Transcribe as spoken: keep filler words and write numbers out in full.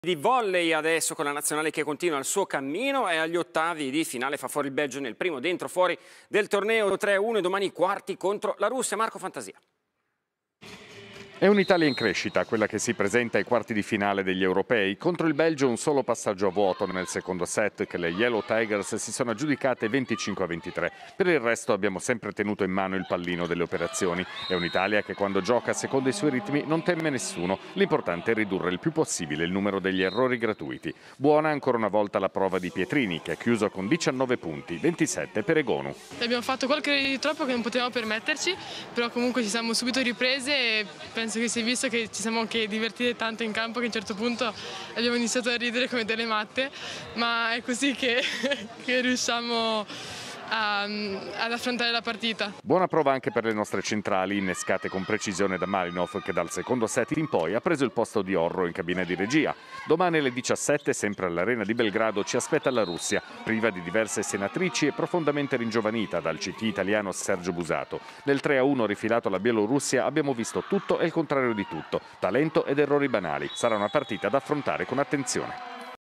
Di volley adesso con la nazionale che continua il suo cammino e agli ottavi di finale fa fuori il Belgio nel primo dentro fuori del torneo tre a uno e domani quarti contro la Russia. Marco Fantasia. È un'Italia in crescita, quella che si presenta ai quarti di finale degli europei. Contro il Belgio un solo passaggio a vuoto nel secondo set che le Yellow Tigers si sono aggiudicate venticinque a ventitré. Per il resto abbiamo sempre tenuto in mano il pallino delle operazioni. È un'Italia che quando gioca secondo i suoi ritmi non teme nessuno. L'importante è ridurre il più possibile il numero degli errori gratuiti. Buona ancora una volta la prova di Pietrini che ha chiuso con diciannove punti, ventisette per Egonu. Abbiamo fatto qualche di troppo che non potevamo permetterci, però comunque ci siamo subito riprese e penso che si è visto che ci siamo anche divertiti tanto in campo che a un certo punto abbiamo iniziato a ridere come delle matte, ma è così che, che riusciamo a, ad affrontare la partita. Buona prova anche per le nostre centrali, innescate con precisione da Malinov che dal secondo set in poi ha preso il posto di Orro in cabina di regia. Domani alle diciassette, sempre all'Arena di Belgrado, ci aspetta la Russia, priva di diverse senatrici e profondamente ringiovanita dal C T italiano Sergio Busato. Nel tre a uno rifilato alla Bielorussia abbiamo visto tutto e il contrario di tutto, talento ed errori banali. Sarà una partita da affrontare con attenzione.